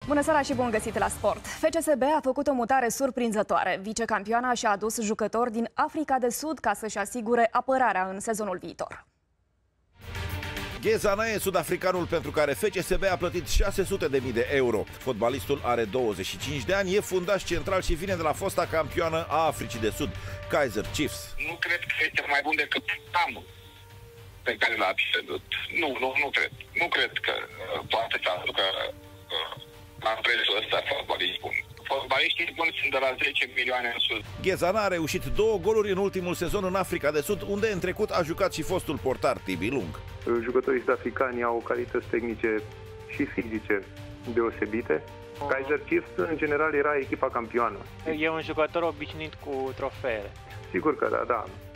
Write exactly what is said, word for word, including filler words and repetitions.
Bună seara și bun găsit la sport! F C S B a făcut o mutare surprinzătoare. Vicecampioana și-a adus jucători din Africa de Sud ca să-și asigure apărarea în sezonul viitor. Ghezana e sud-africanul pentru care F C S B a plătit șase sute de mii de euro. Fotbalistul are douăzeci și cinci de ani, e fundaș central și vine de la fosta campioană a Africii de Sud, Kaizer Chiefs. Nu cred că este mai bun decât Amul pe care l-a pierdut. Nu, nu, nu cred. Nu cred că uh, poate să aducă uh, la prețul ăsta fotbaliști buni. Fotbaliștii buni sunt de la zece milioane în sus. Ghezana a reușit două goluri în ultimul sezon în Africa de Sud, unde în trecut a jucat și fostul portar Tibi Lung. Jucătorii sud-africani au calități tehnice și fizice deosebite. Kaizer Chiefs, în general, era echipa campioană. E un jucător obișnuit cu trofeele. Sigur că da, da.